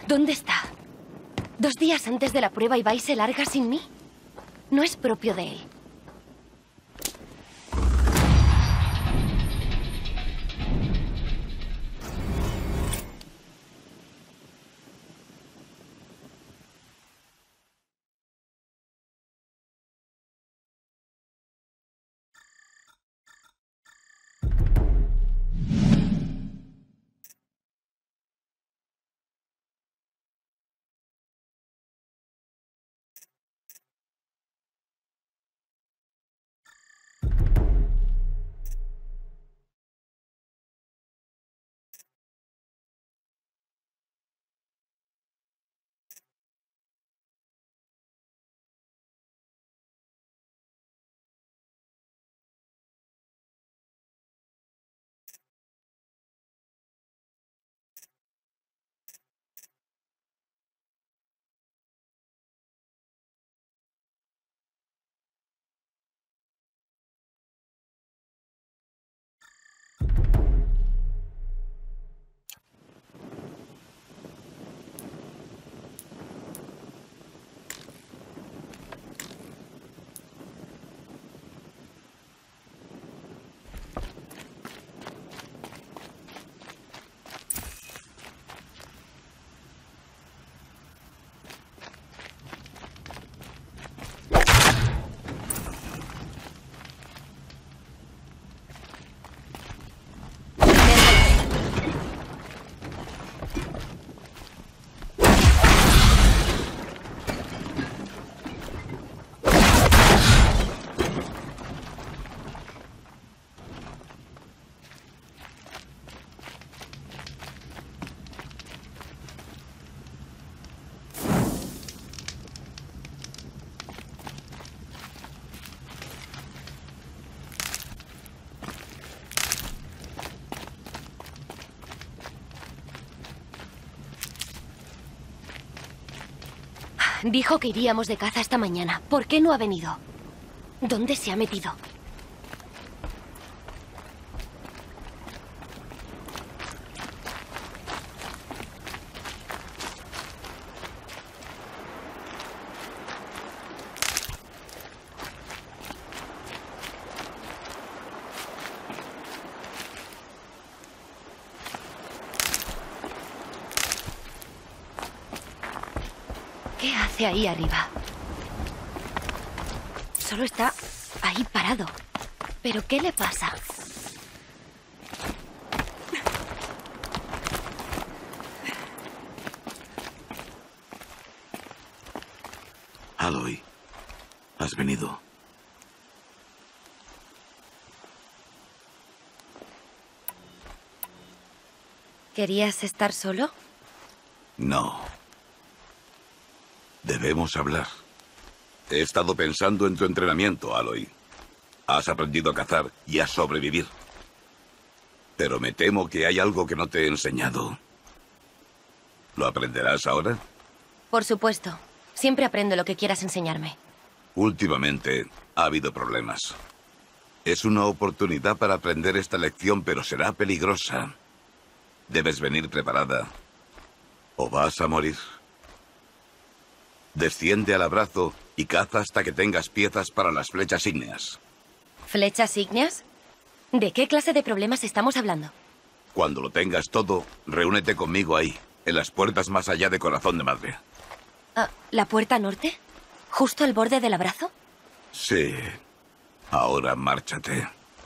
¿Dónde está? 2 días antes de la prueba y va y se larga sin mí. No es propio de él. Dijo que iríamos de caza esta mañana. ¿Por qué no ha venido? ¿Dónde se ha metido? ¿Qué hace ahí arriba? Solo está ahí parado. ¿Pero qué le pasa? Aloy, has venido. ¿Querías estar solo? No. Debemos hablar. He estado pensando en tu entrenamiento, Aloy. Has aprendido a cazar y a sobrevivir. Pero me temo que hay algo que no te he enseñado. ¿Lo aprenderás ahora? Por supuesto. Siempre aprendo lo que quieras enseñarme. Últimamente ha habido problemas. Es una oportunidad para aprender esta lección, pero será peligrosa. Debes venir preparada o vas a morir. Desciende al abrazo y caza hasta que tengas piezas para las flechas ígneas. ¿Flechas ígneas? ¿De qué clase de problemas estamos hablando? Cuando lo tengas todo, reúnete conmigo ahí, en las puertas más allá de Corazón de Madre. ¿La puerta norte? ¿Justo al borde del abrazo? Sí. Ahora márchate.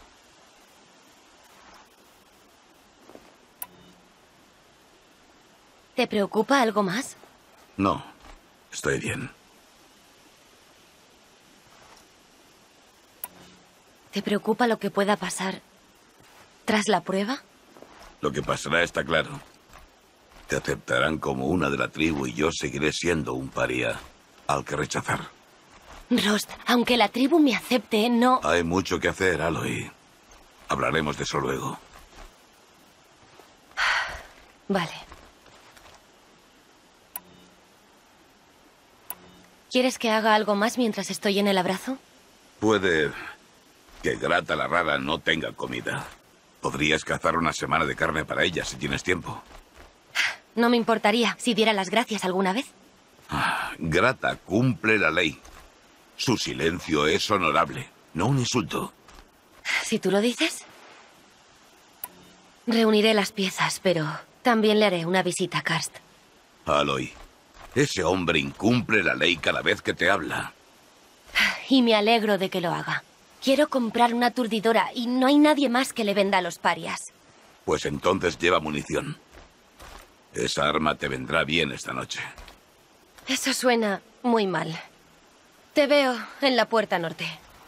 ¿Te preocupa algo más? No, estoy bien. ¿Te preocupa lo que pueda pasar tras la prueba? Lo que pasará está claro. Te aceptarán como una de la tribu y yo seguiré siendo un paria al que rechazar. Rost, aunque la tribu me acepte, no... Hay mucho que hacer, Aloy. Hablaremos de eso luego. Vale. ¿Quieres que haga algo más mientras estoy en el abrazo? Puede que Grata la Rara no tenga comida. Podrías cazar una semana de carne para ella si tienes tiempo. No me importaría si diera las gracias alguna vez. Grata cumple la ley. Su silencio es honorable, no un insulto. Si tú lo dices. Reuniré las piezas, pero también le haré una visita a Karst. Aloy, ese hombre incumple la ley cada vez que te habla. Y me alegro de que lo haga. Quiero comprar una aturdidora y no hay nadie más que le venda a los parias. Pues entonces lleva munición. Esa arma te vendrá bien esta noche. Eso suena muy mal. Te veo en la puerta norte.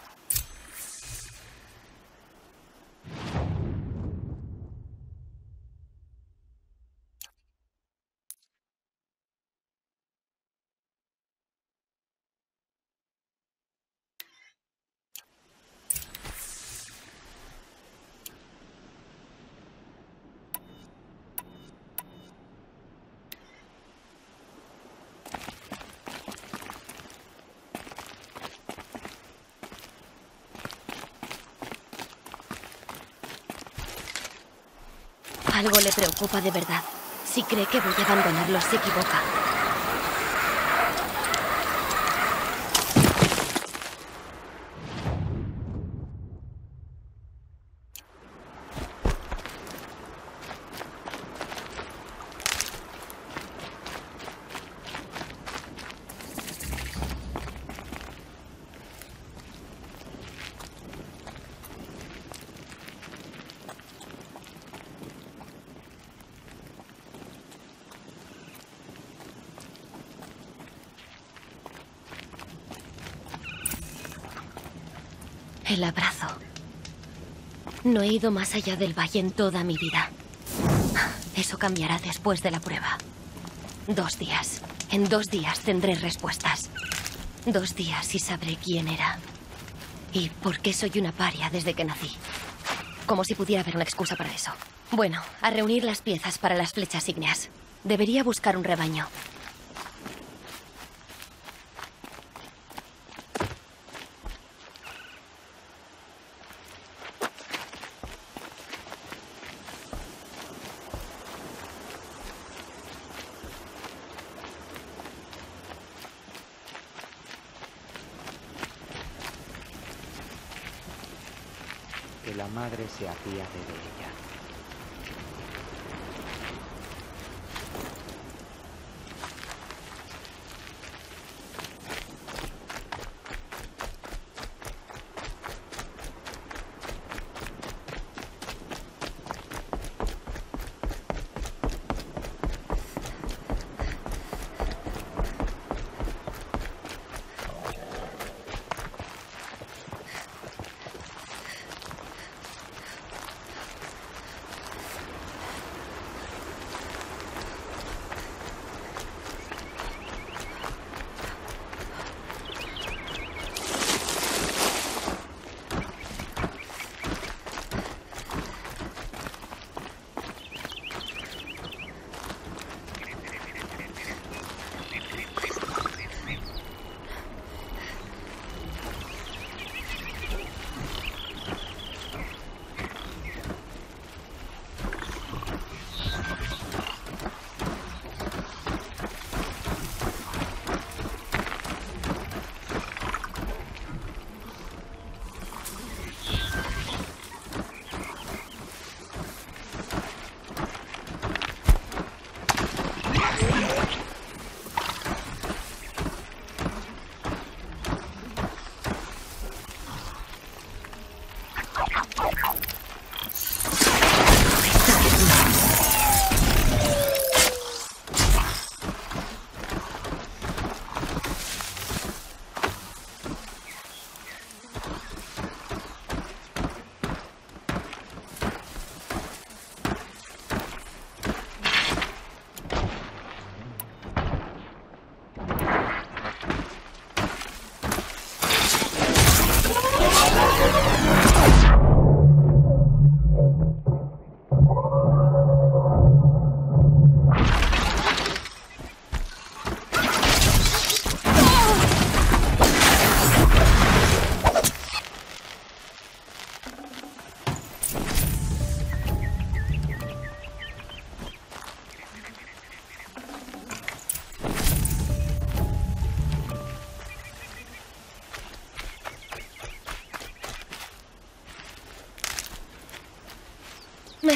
Algo le preocupa de verdad. Si cree que voy a abandonarlos, se equivoca. El abrazo. No he ido más allá del valle en toda mi vida. Eso cambiará después de la prueba. 2 días. En 2 días tendré respuestas. 2 días y sabré quién era. Y por qué soy una paria desde que nací. Como si pudiera haber una excusa para eso. Bueno, a reunir las piezas para las flechas ígneas. Debería buscar un rebaño. Que la madre se apiade de ella.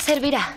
Servirá.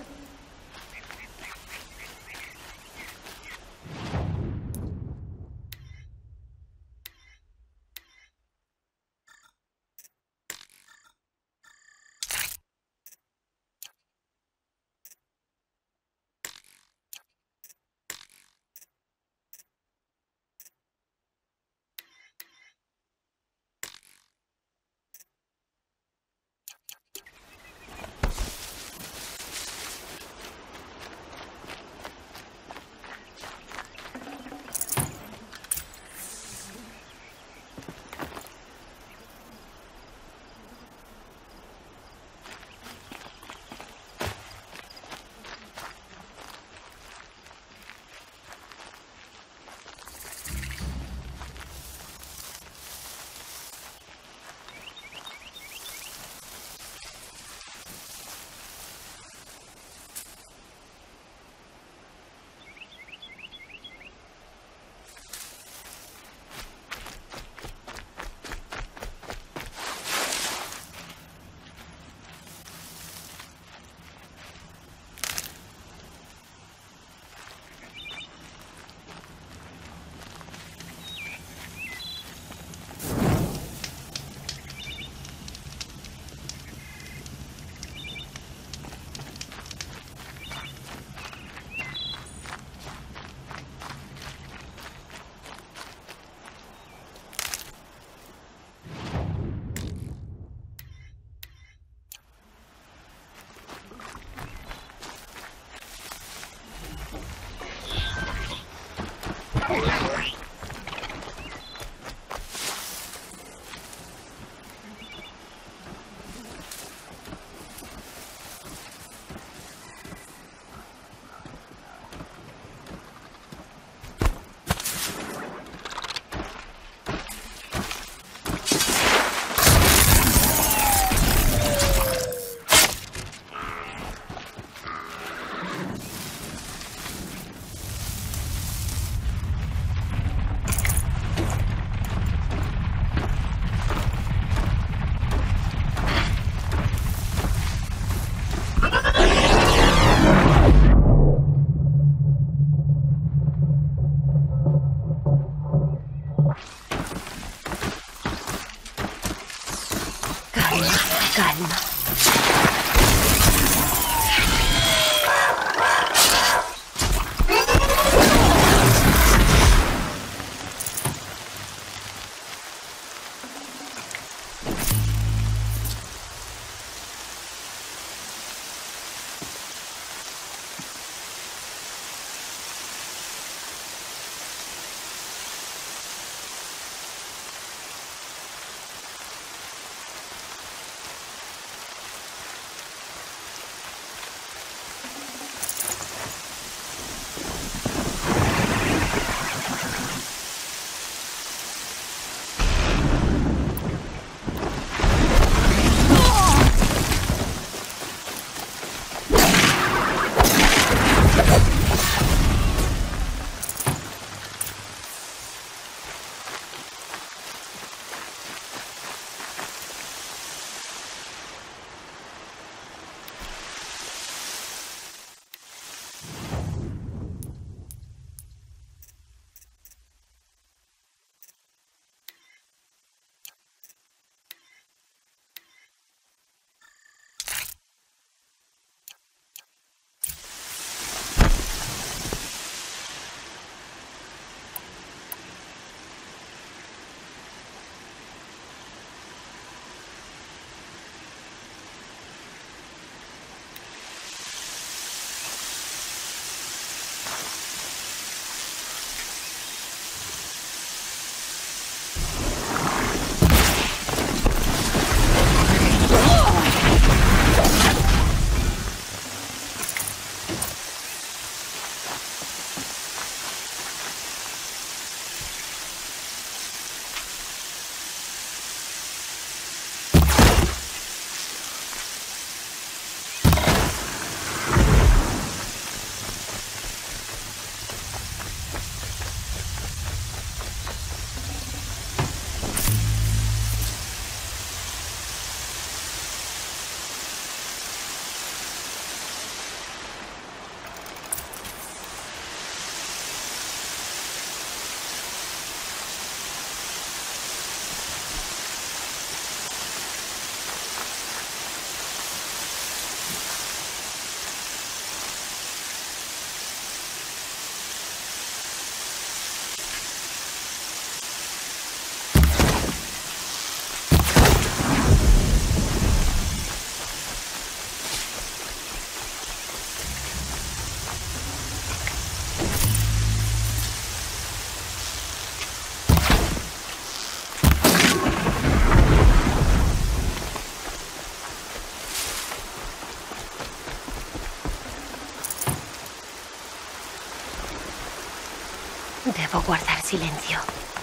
Debo guardar silencio.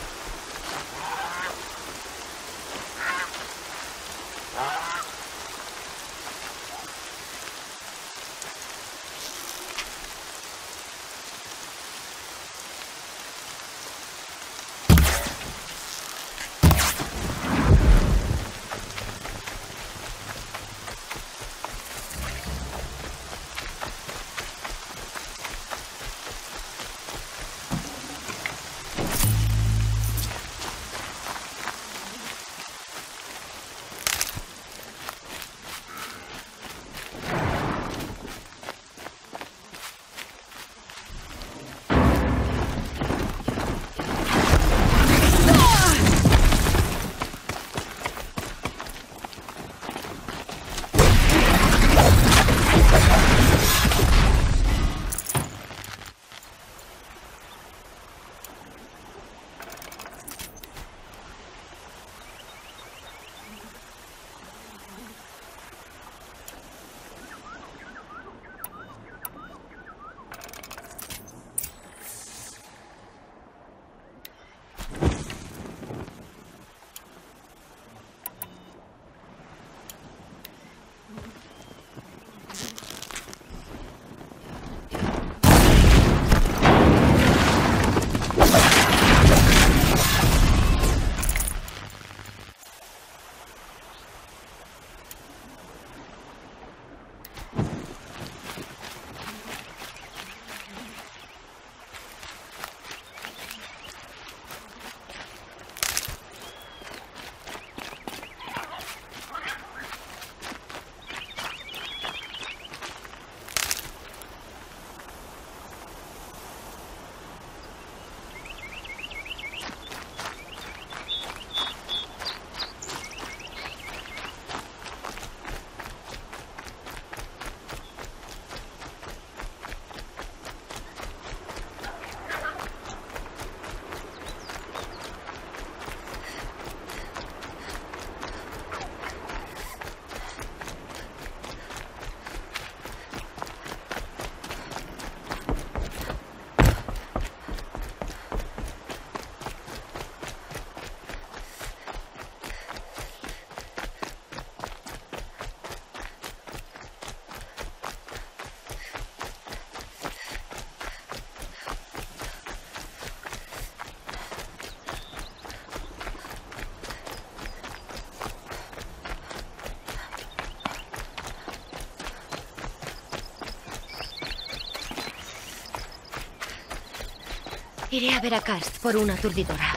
Iré a ver a Karst por una aturdidora.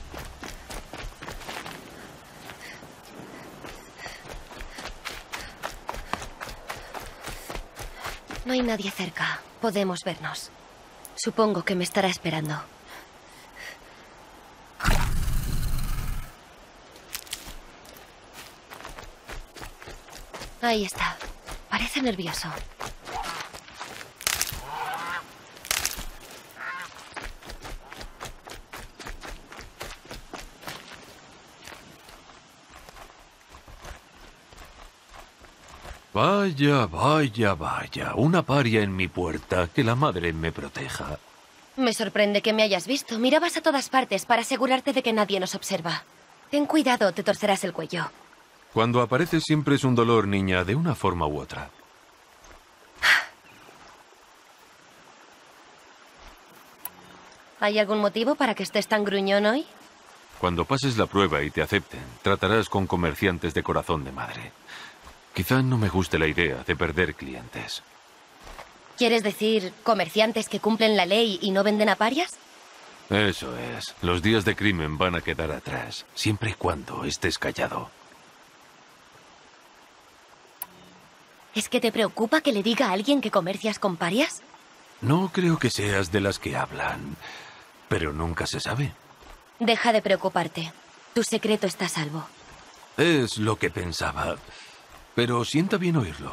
No hay nadie cerca. Podemos vernos. Supongo que me estará esperando. Ahí está. Parece nervioso. Vaya, vaya, vaya. Una paria en mi puerta. Que la madre me proteja. Me sorprende que me hayas visto. Mirabas a todas partes para asegurarte de que nadie nos observa. Ten cuidado, te torcerás el cuello. Cuando apareces siempre es un dolor, niña, de una forma u otra. ¿Hay algún motivo para que estés tan gruñón hoy? Cuando pases la prueba y te acepten, tratarás con comerciantes de corazón de madre. Quizá no me guste la idea de perder clientes. ¿Quieres decir comerciantes que cumplen la ley y no venden a parias? Eso es. Los días de crimen van a quedar atrás, siempre y cuando estés callado. ¿Es que te preocupa que le diga a alguien que comercias con parias? No creo que seas de las que hablan, pero nunca se sabe. Deja de preocuparte. Tu secreto está a salvo. Es lo que pensaba, pero sienta bien oírlo.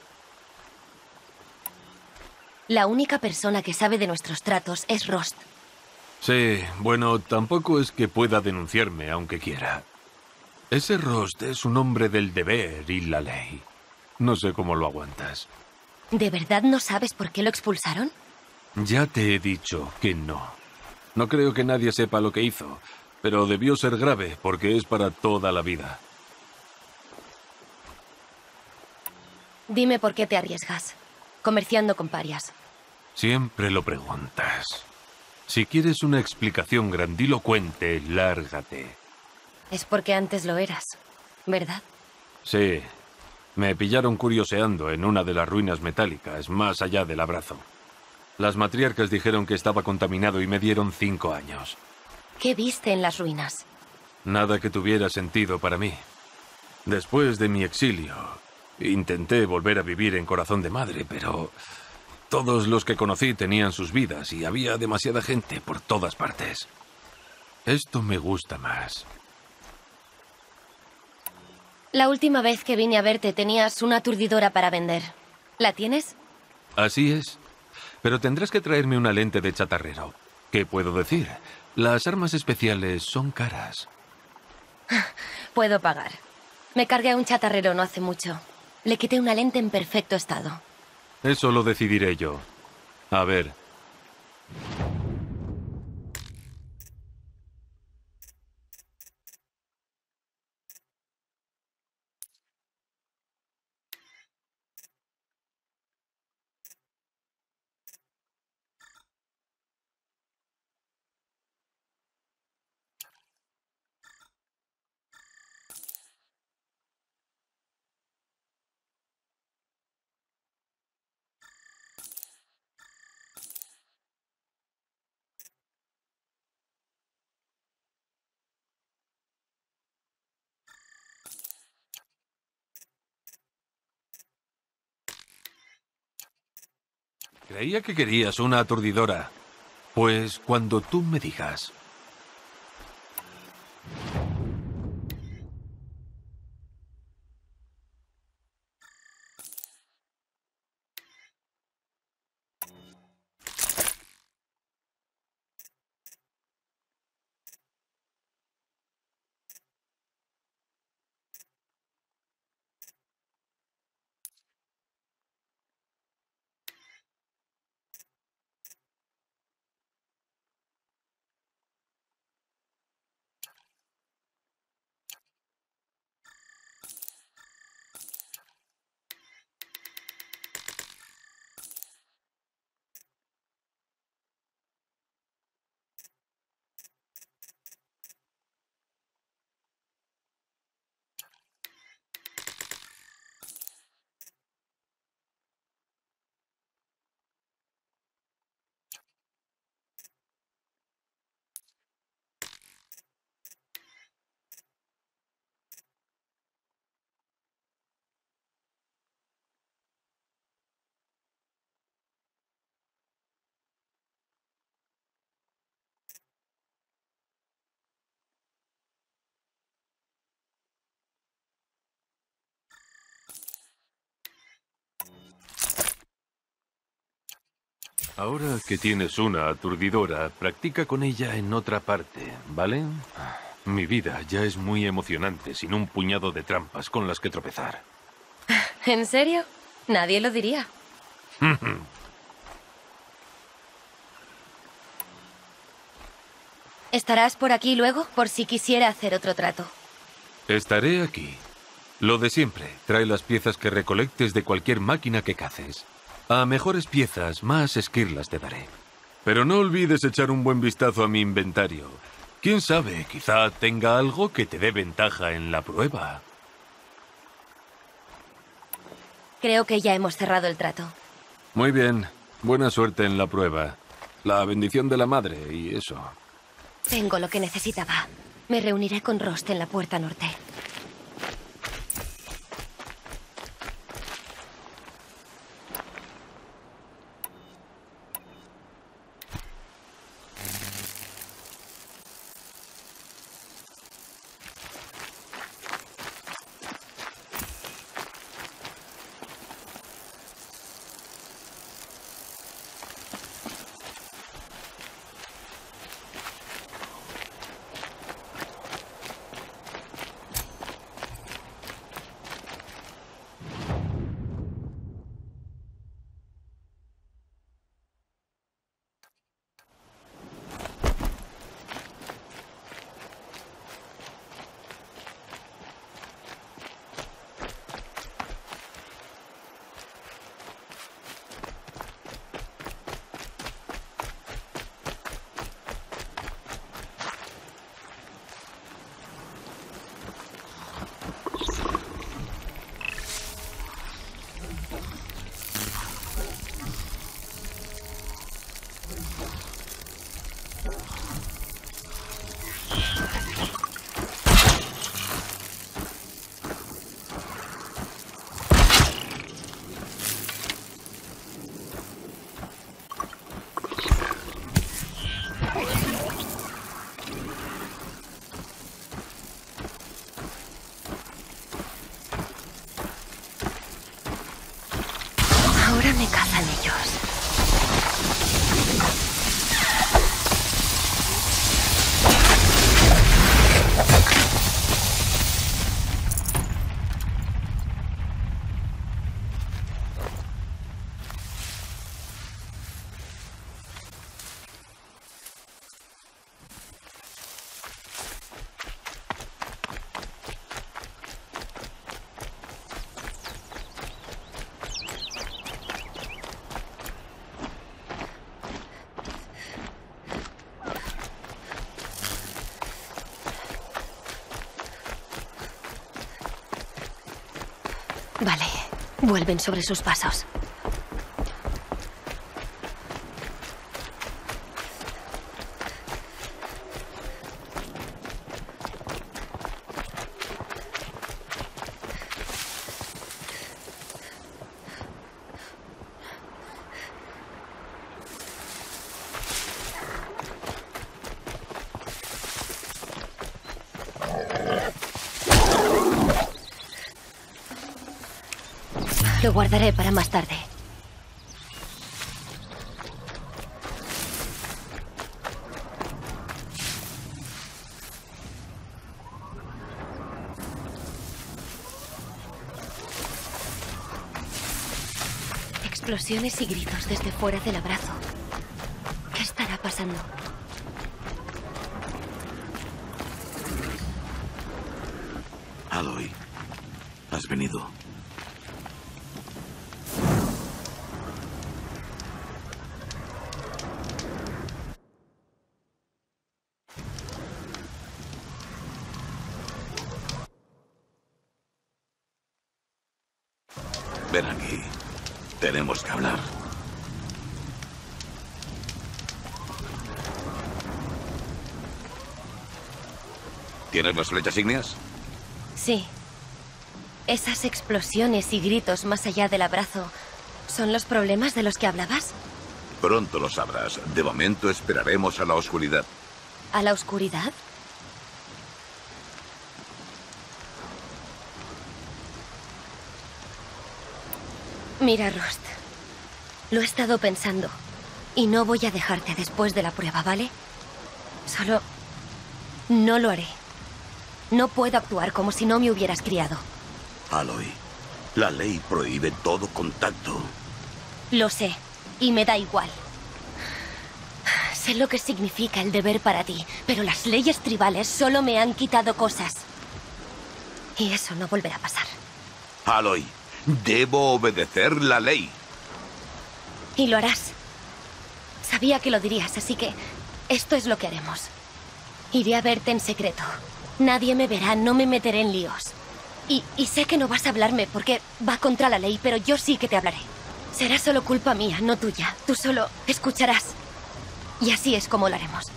La única persona que sabe de nuestros tratos es Rost. Sí, bueno, tampoco es que pueda denunciarme, aunque quiera. Ese Rost es un hombre del deber y la ley. No sé cómo lo aguantas. ¿De verdad no sabes por qué lo expulsaron? Ya te he dicho que no. No creo que nadie sepa lo que hizo, pero debió ser grave porque es para toda la vida. Dime por qué te arriesgas, comerciando con parias. Siempre lo preguntas. Si quieres una explicación grandilocuente, lárgate. Es porque antes lo eras, ¿verdad? Sí. Me pillaron curioseando en una de las ruinas metálicas, más allá del abrazo. Las matriarcas dijeron que estaba contaminado y me dieron 5 años. ¿Qué viste en las ruinas? Nada que tuviera sentido para mí. Después de mi exilio, intenté volver a vivir en Corazón de Madre, pero todos los que conocí tenían sus vidas y había demasiada gente por todas partes. Esto me gusta más. La última vez que vine a verte tenías una aturdidora para vender. ¿La tienes? Así es. Pero tendrás que traerme una lente de chatarrero. ¿Qué puedo decir? Las armas especiales son caras. Puedo pagar. Me cargué a un chatarrero no hace mucho. Le quité una lente en perfecto estado. Eso lo decidiré yo. A ver. Creía que querías una aturdidora. Pues cuando tú me digas. Ahora que tienes una aturdidora, practica con ella en otra parte, ¿vale? Mi vida ya es muy emocionante sin un puñado de trampas con las que tropezar. ¿En serio? Nadie lo diría. ¿Estarás por aquí luego, por si quisiera hacer otro trato? Estaré aquí. Lo de siempre. Trae las piezas que recolectes de cualquier máquina que caces. A mejores piezas, más esquirlas te daré. Pero no olvides echar un buen vistazo a mi inventario. Quién sabe, quizá tenga algo que te dé ventaja en la prueba. Creo que ya hemos cerrado el trato. Muy bien. Buena suerte en la prueba. La bendición de la madre y eso. Tengo lo que necesitaba. Me reuniré con Rost en la puerta norte. Vale, vuelven sobre sus pasos. Lo guardaré para más tarde. Explosiones y gritos desde fuera del abrazo. ¿Qué estará pasando? Aloy, has venido. Ven aquí. Tenemos que hablar. ¿Tienes las flechas ígneas? Sí. Esas explosiones y gritos más allá del abrazo, ¿son los problemas de los que hablabas? Pronto lo sabrás. De momento esperaremos a la oscuridad. ¿A la oscuridad? Mira, Rost. Lo he estado pensando. Y no voy a dejarte después de la prueba, ¿vale? Solo... no lo haré. No puedo actuar como si no me hubieras criado. Aloy, la ley prohíbe todo contacto. Lo sé. Y me da igual. Sé lo que significa el deber para ti, pero las leyes tribales solo me han quitado cosas. Y eso no volverá a pasar. Aloy, debo obedecer la ley. Y lo harás. Sabía que lo dirías, así que esto es lo que haremos. Iré a verte en secreto. Nadie me verá, no me meteré en líos. Y sé que no vas a hablarme porque va contra la ley, pero yo sí que te hablaré. Será solo culpa mía, no tuya. Tú solo escucharás. Y así es como lo haremos.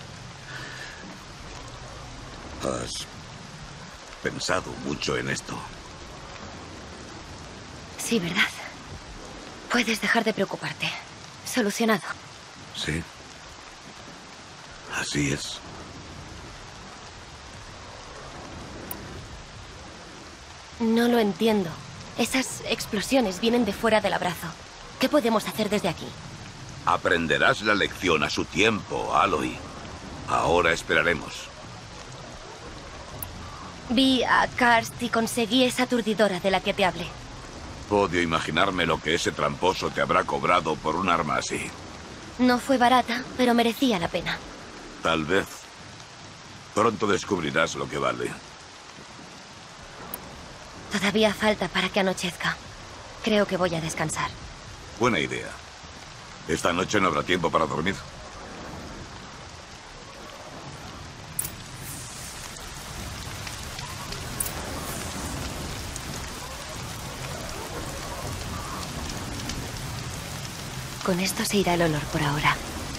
Has pensado mucho en esto. Sí, ¿verdad? Puedes dejar de preocuparte. Solucionado. Sí. Así es. No lo entiendo. Esas explosiones vienen de fuera del abrazo. ¿Qué podemos hacer desde aquí? Aprenderás la lección a su tiempo, Aloy. Ahora esperaremos. Vi a Karst y conseguí esa aturdidora de la que te hablé. Odio imaginarme lo que ese tramposo te habrá cobrado por un arma así. No fue barata, pero merecía la pena. Tal vez. Pronto descubrirás lo que vale. Todavía falta para que anochezca. Creo que voy a descansar. Buena idea. Esta noche no habrá tiempo para dormir. Con esto se irá el olor por ahora.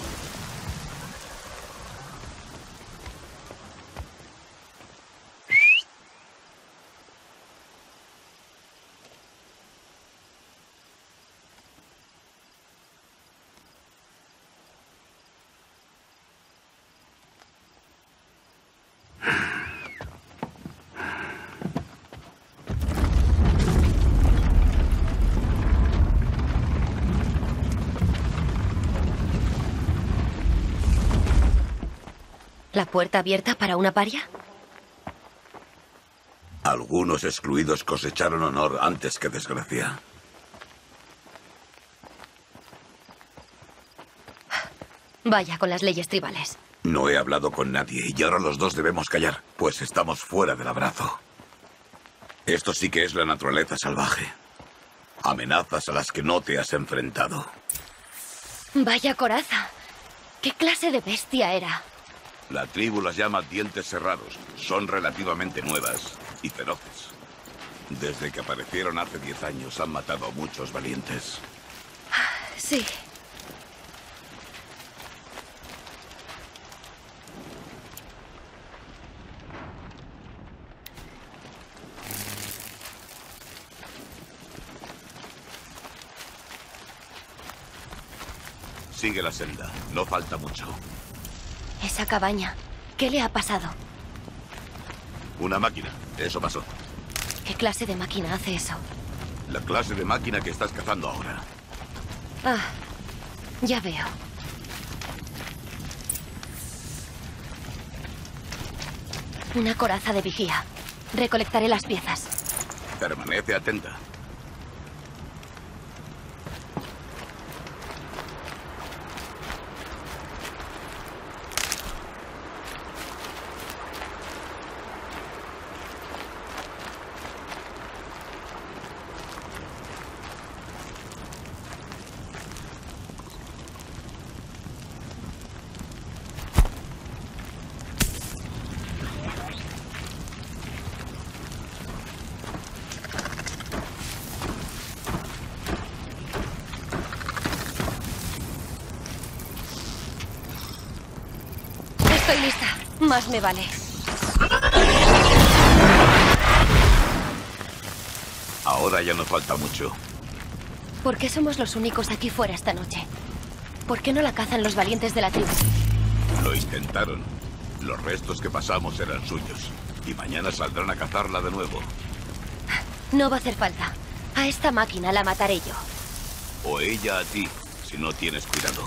¿La puerta abierta para una paria? Algunos excluidos cosecharon honor antes que desgracia. Vaya con las leyes tribales. No he hablado con nadie y ahora los dos debemos callar, pues estamos fuera del abrazo. Esto sí que es la naturaleza salvaje. Amenazas a las que no te has enfrentado. Vaya coraza. ¿Qué clase de bestia era? La tribu las llama dientes cerrados. Son relativamente nuevas y feroces. Desde que aparecieron hace 10 años han matado a muchos valientes. Sí. Sigue la senda. No falta mucho. Esa cabaña. ¿Qué le ha pasado? Una máquina. Eso pasó. ¿Qué clase de máquina hace eso? La clase de máquina que estás cazando ahora. Ah, ya veo. Una coraza de vigía. Recolectaré las piezas. Permanece atenta. Estoy lista. Más me vale. Ahora ya no falta mucho. ¿Por qué somos los únicos aquí fuera esta noche? ¿Por qué no la cazan los valientes de la tribu? Lo intentaron. Los restos que pasamos eran suyos. Y mañana saldrán a cazarla de nuevo. No va a hacer falta. A esta máquina la mataré yo. O ella a ti, si no tienes cuidado.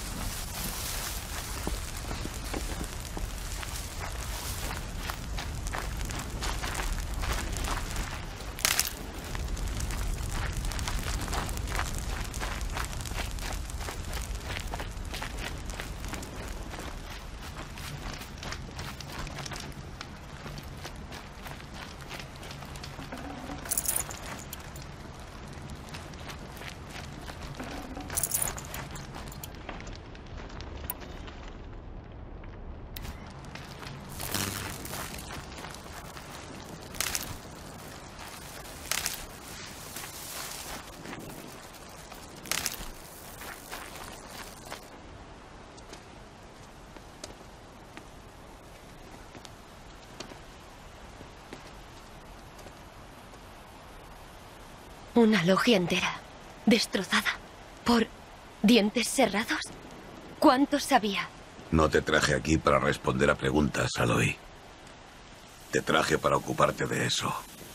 Una logia entera, destrozada, por dientes cerrados. ¿Cuántos sabía? No te traje aquí para responder a preguntas, Aloy. Te traje para ocuparte de eso.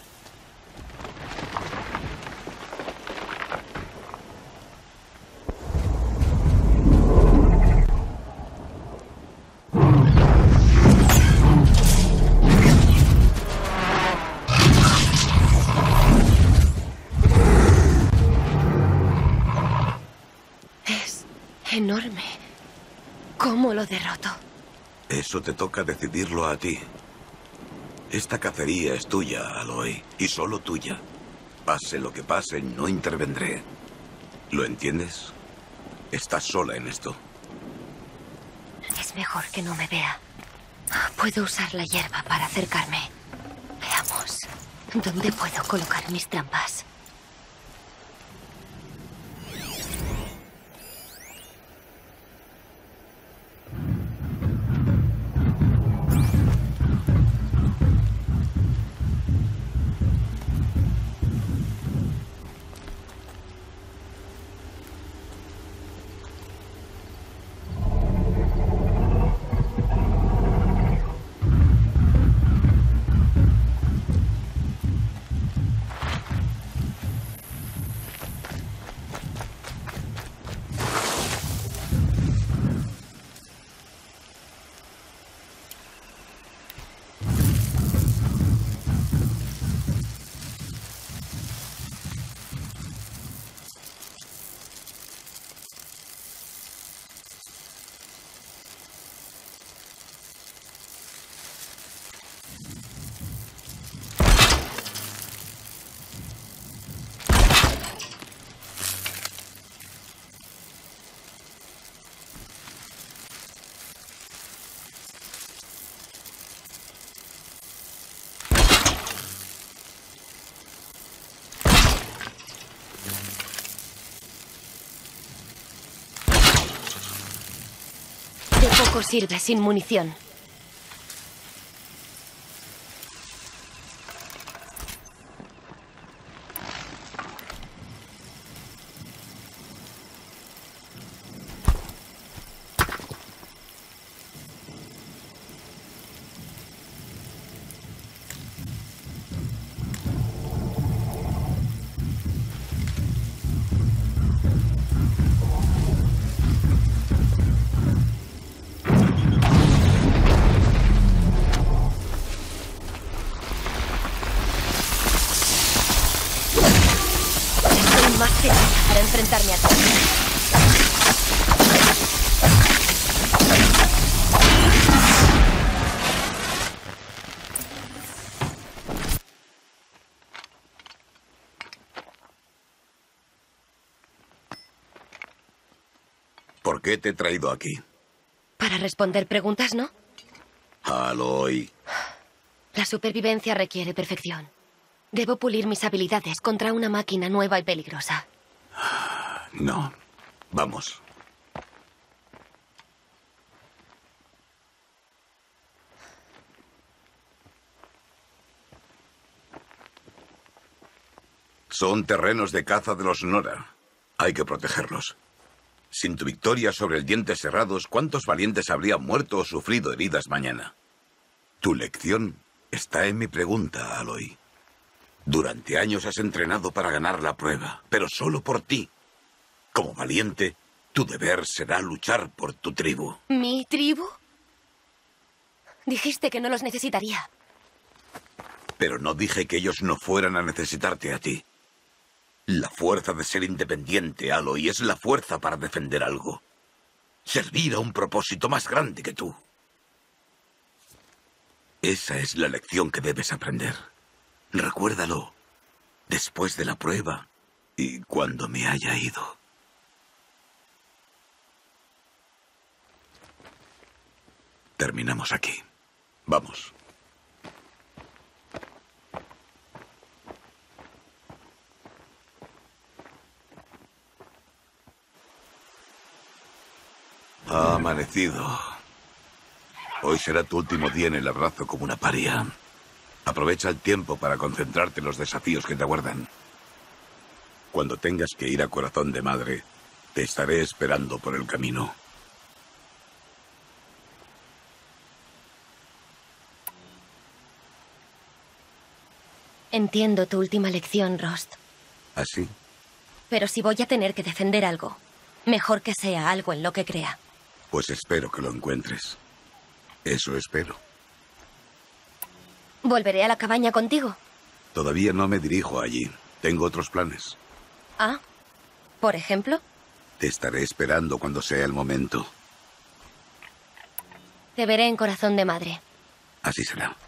Enorme. ¿Cómo lo derroto? Eso te toca decidirlo a ti. Esta cacería es tuya, Aloy, y solo tuya. Pase lo que pase, no intervendré. ¿Lo entiendes? Estás sola en esto. Es mejor que no me vea. Puedo usar la hierba para acercarme. Veamos. ¿Dónde puedo colocar mis trampas? poco sirve sin munición. Estoy más que lista para enfrentarme a ti. ¿Por qué te he traído aquí? Para responder preguntas, ¿no? Aloy. La supervivencia requiere perfección. Debo pulir mis habilidades contra una máquina nueva y peligrosa. No. Vamos. Son terrenos de caza de los Nora. Hay que protegerlos. Sin tu victoria sobre el Dientes Cerrados, ¿cuántos valientes habrían muerto o sufrido heridas mañana? Tu lección está en mi pregunta, Aloy. Durante años has entrenado para ganar la prueba, pero solo por ti. Como valiente, tu deber será luchar por tu tribu. ¿Mi tribu? Dijiste que no los necesitaría. Pero no dije que ellos no fueran a necesitarte a ti. La fuerza de ser independiente, Aloy, es la fuerza para defender algo. Servir a un propósito más grande que tú. Esa es la lección que debes aprender. Recuérdalo. Después de la prueba y cuando me haya ido. Terminamos aquí. Vamos. Ha amanecido. Hoy será tu último día en el abrazo como una paria. Aprovecha el tiempo para concentrarte en los desafíos que te aguardan. Cuando tengas que ir a Corazón de Madre, te estaré esperando por el camino. Entiendo tu última lección, Rost. ¿Así? Pero si voy a tener que defender algo, mejor que sea algo en lo que crea. Pues espero que lo encuentres. Eso espero. ¿Volveré a la cabaña contigo? Todavía no me dirijo allí. Tengo otros planes. Ah, ¿por ejemplo? Te estaré esperando cuando sea el momento. Te veré en Corazón de Madre. Así será.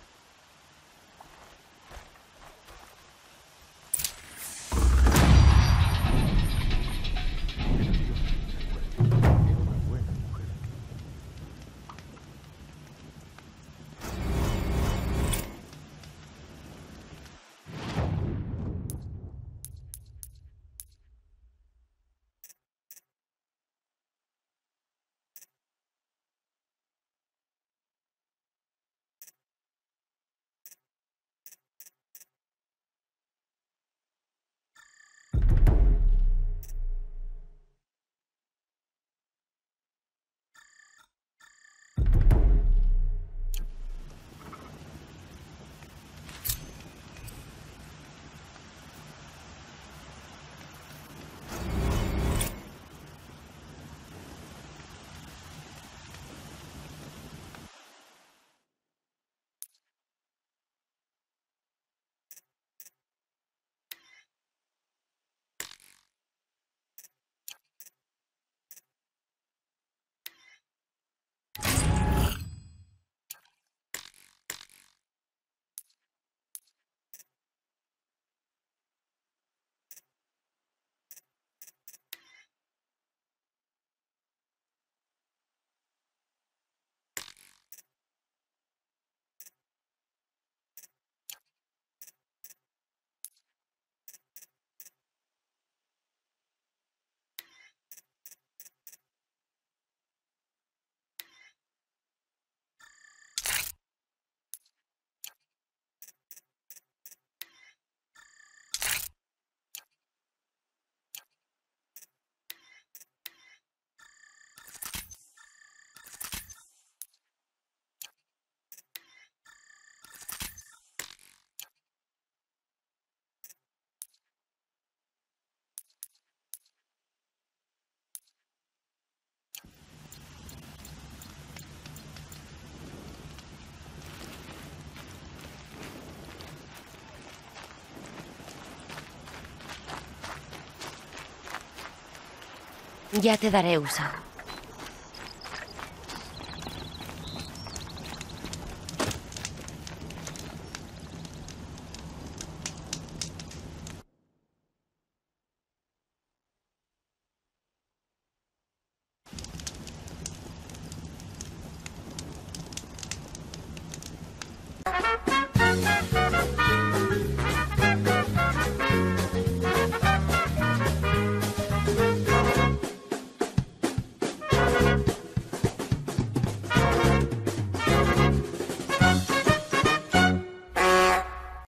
Ya te daré uso.